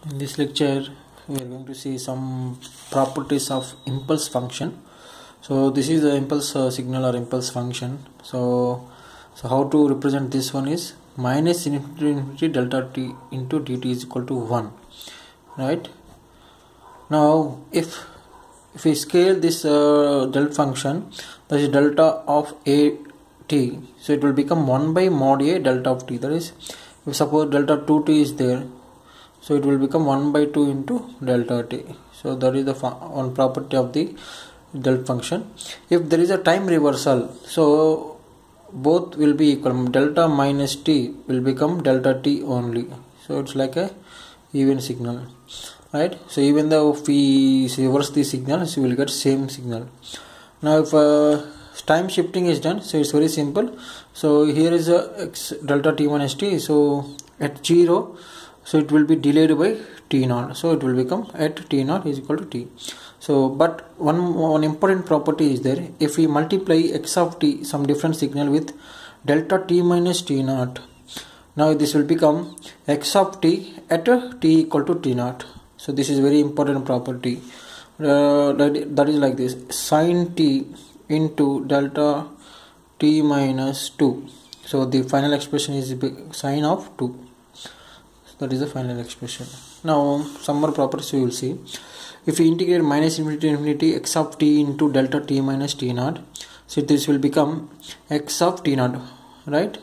In this lecture we are going to see some properties of impulse function. So this is the impulse signal or impulse function. So how to represent this one is minus infinity delta t into dt is equal to 1, right? Now if we scale this delta function, that is delta of a t, so it will become 1 by mod a delta of t. That is, if suppose delta 2t is there, so it will become 1 by 2 into delta t. So that is the one property of the delta function. If there is a time reversal, so both will be equal. Delta minus t will become delta t only. So it's like a even signal, right? So even though if we reverse the signal, so we will get same signal. Now if time shifting is done, so it's very simple. So here is a x delta t minus t. So at 0, so it will be delayed by t0, so it will become at t0 is equal to t. So but one important property is there. If we multiply x of t, some different signal, with delta t minus t0, now this will become x of t at t equal to t0. So this is very important property. That is like this: sin t into delta t minus 2. So the final expression is sine of 2. That is the final expression. Now some more properties we will see. If we integrate minus infinity to infinity x of t into delta t minus t0, so this will become x of t0, right?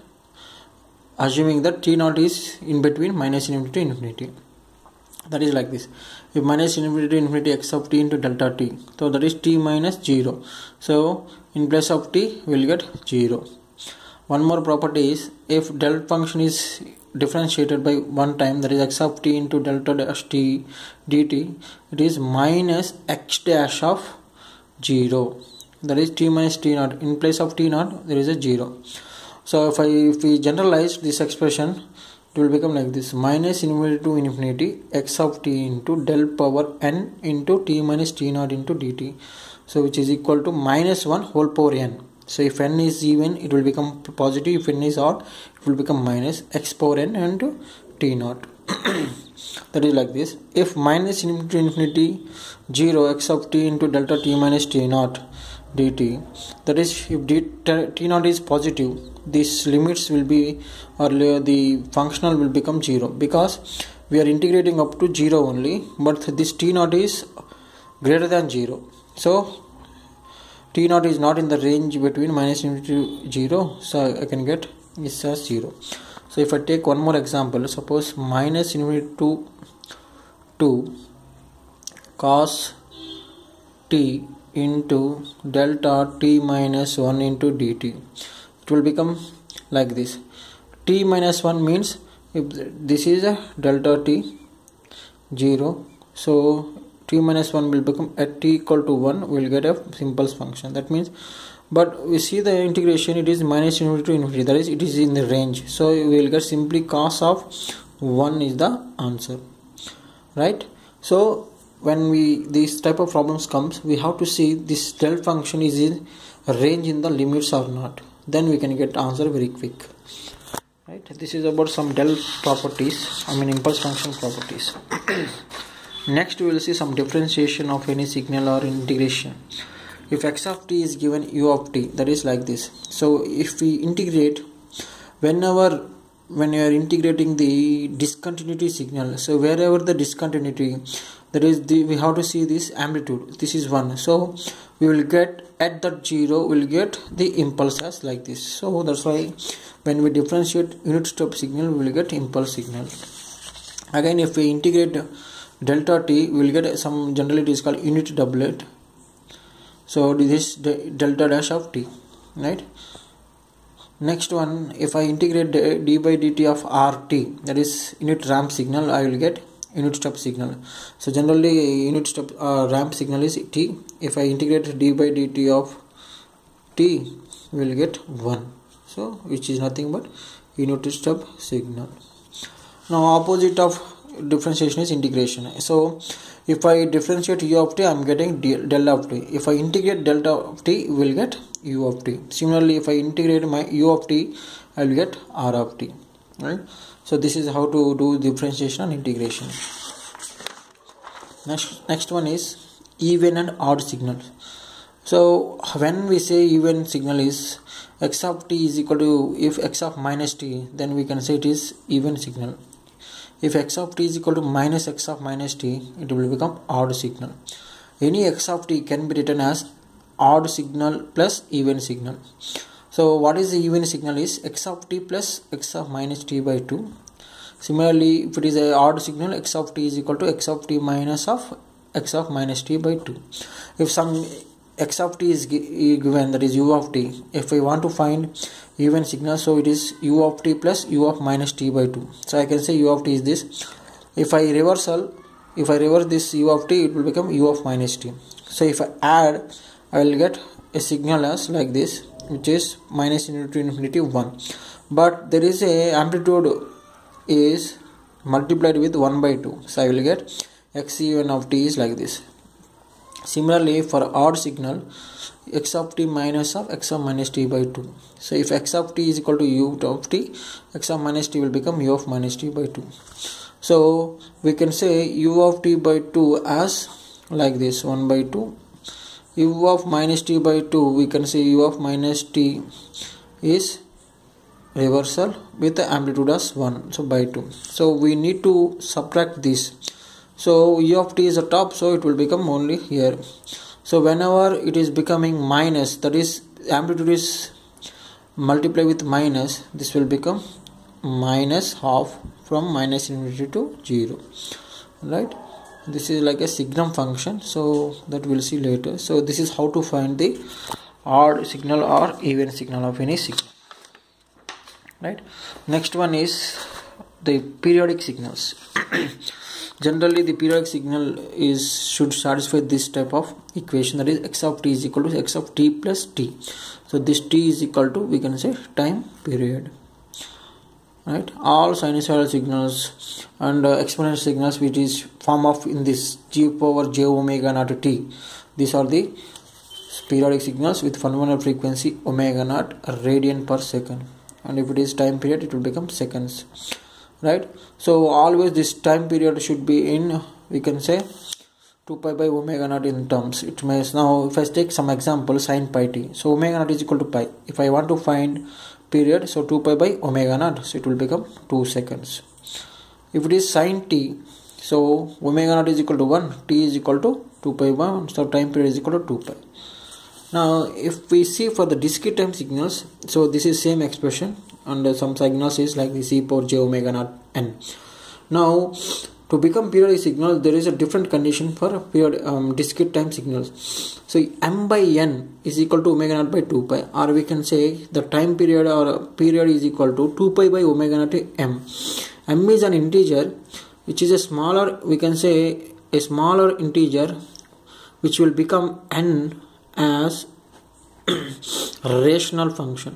Assuming that t0 is in between minus infinity to infinity. That is like this: if minus infinity to infinity x of t into delta t, so that is t minus 0. So in place of t we will get 0. One more property is, if delta function is differentiated by one time, that is x of t into delta dash t dt, it is minus x dash of 0. That is t minus t0. In place of t0 there is a 0. So if we generalize this expression, it will become like this: minus infinity to infinity x of t into del power n into t minus t0 into dt, so which is equal to minus 1 whole power n. So if n is even, it will become positive. If n is odd, it will become minus x power n into t0. That is like this: if minus infinity to infinity 0 x of t into delta t minus t0 dt, that is, if t0 is positive, these limits will be, or the functional will become 0, because we are integrating up to 0 only, but this t0 is greater than 0. So t0 is not in the range between minus infinity to 0, so I can get this as 0. So if I take one more example, suppose minus infinity to 2 cos t into delta t minus 1 into dt, it will become like this. T minus 1 means, if this is a delta t 0, so t minus 1 will become at t equal to 1, we will get a impulse function. That means, but we see the integration, it is minus infinity to infinity, that is, it is in the range, so we will get simply cos of 1 is the answer, right? So when this type of problems comes, we have to see this delta function is in range in the limits or not, then we can get answer very quick, right? This is about some delta properties, impulse function properties. Next we will see some differentiation of any signal or integration. If x of t is given u of t, that is like this. So if we integrate, when you are integrating the discontinuity signal, so wherever the discontinuity, that is, we have to see this amplitude, this is 1, so we will get at that 0, we will get the impulse as like this. So that's why when we differentiate unit step signal, we will get impulse signal. Again, if we integrate delta t, we will get some, generally it is called unit doublet. So this is delta dash of t, right? Next one, if I integrate d by dt of rt, that is unit ramp signal, I will get unit step signal. So generally unit step ramp signal is t. If I integrate d by dt of t, we will get 1, so which is nothing but unit step signal. Now opposite of differentiation is integration. So if I differentiate u of t, I am getting delta of t. If I integrate delta of t, we will get u of t. Similarly, if I integrate my u of t, I will get r of t, right? So this is how to do differentiation and integration. Next one is even and odd signals. So when we say even signal is x of t is equal to, if x of minus t, then we can say it is even signal. If x of t is equal to minus x of minus t, it will become odd signal. Any x of t can be written as odd signal plus even signal. So what is the even signal is x of t plus x of minus t by 2. Similarly, if it is a odd signal, x of t is equal to x of t minus of x of minus t by 2. If some x of t is given, that is u of t, if I want to find even signal, so it is u of t plus u of minus t by 2. So I can say u of t is this. If I reverse this u of t, it will become u of minus t. So if I add, I will get a signal as like this, which is minus infinity to infinity 1. But there is a amplitude is multiplied with 1 by 2. So I will get x even of t is like this. Similarly, for odd signal, x of t minus of x of minus t by 2. So if x of t is equal to u of t, x of minus t will become u of minus t by 2. So we can say u of t by 2 as like this, 1 by 2. U of minus t by 2, we can say u of minus t is reversal with the amplitude as 1, so by 2. So we need to subtract this. So u of t is the top, so it will become only here. So whenever it is becoming minus, that is amplitude is multiplied with minus, this will become minus half from minus infinity to 0, right? This is like a signum function, so that we'll see later. So this is how to find the odd signal or even signal of any signal, right? Next one is the periodic signals. Generally the periodic signal should satisfy this type of equation, that is x of t is equal to x of t plus t. So this t is equal to, we can say, time period, right? All sinusoidal signals and exponential signals which is form of in this g power j omega naught t, these are the periodic signals with fundamental frequency omega naught radian per second, and if it is time period, it will become seconds, right? So always this time period should be in, we can say, 2 pi by omega naught in terms. It means, now if I take some example, sin pi t, so omega naught is equal to pi. If I want to find period, so 2 pi by omega naught, so it will become 2 seconds. If it is sin t, so omega naught is equal to 1, t is equal to 2 pi by 1, so time period is equal to 2 pi. Now if we see for the discrete time signals, so this is same expression, and some signals is like the c power j omega naught n. Now to become periodic signal, there is a different condition for period discrete time signals. So m by n is equal to omega naught by 2 pi, or we can say the time period or period is equal to 2 pi by omega naught m. M is an integer which is a smaller, we can say a smaller integer which will become n as rational function,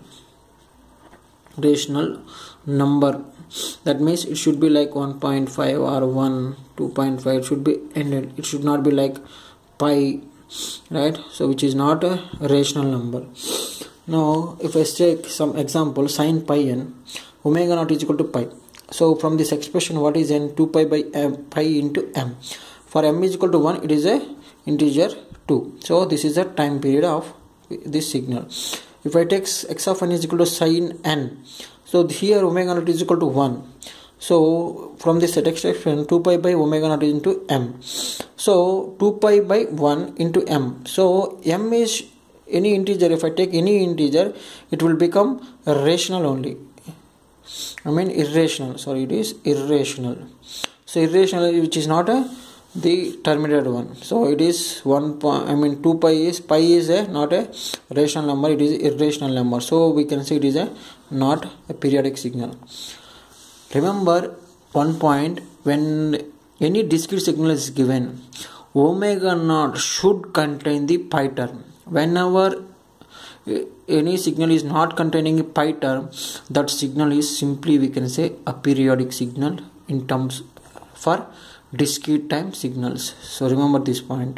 rational number. That means it should be like 1.5 or 1, 2.5, it should be ended. It should not be like pi, right? So which is not a rational number. Now if I take some example, sin pi n, omega naught is equal to pi. So from this expression, what is n? 2 pi by pi into m. For m is equal to 1, it is a integer 2. So this is the time period of this signal. If I take x of n is equal to sin n, so here omega naught is equal to 1. So from this expression, 2 pi by omega naught is into m. So 2 pi by 1 into m. So m is any integer. If I take any integer, it will become rational only. I mean irrational. Sorry, it is irrational. So irrational, which is not the terminated one. So it is 1. 2 pi is not a rational number. It is irrational number. So we can say it is not a periodic signal. Remember one point: when any discrete signal is given, omega naught should contain the pi term. Whenever any signal is not containing a pi term, that signal is simply, we can say, a periodic signal in terms for discrete time signals. So remember this point,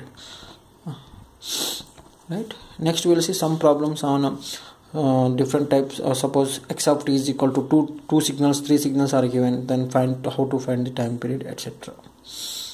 right? Next we will see some problems on different types. Suppose x of t is equal to 2 signals, 3 signals are given, then find how to find the time period, etc.